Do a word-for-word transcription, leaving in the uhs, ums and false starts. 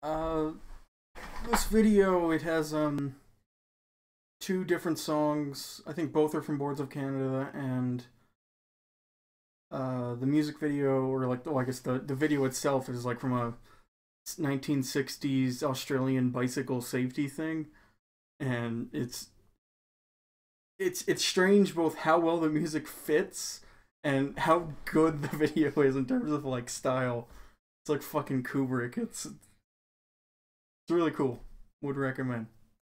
Uh, this video, it has um two different songs. I think both are from Boards of Canada, and uh, the music video, or like, oh, I guess the the video itself is like from a nineteen sixties Australian bicycle safety thing, and it's it's it's strange both how well the music fits and how good the video is in terms of like style. It's like fucking Kubrick. It's it's really cool. Would recommend.